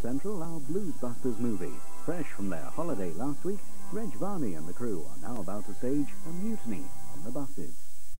Central, our Blues Busters movie. Fresh from their holiday last week, Reg Varney and the crew are now about to stage a mutiny on the buses.